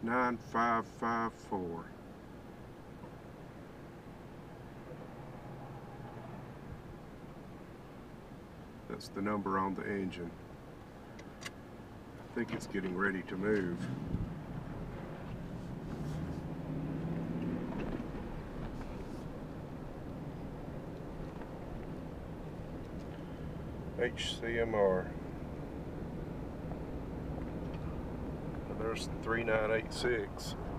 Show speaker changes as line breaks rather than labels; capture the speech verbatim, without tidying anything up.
nine five five four. That's the number on the engine. I think it's getting ready to move. H C M R. And there's three nine eight six.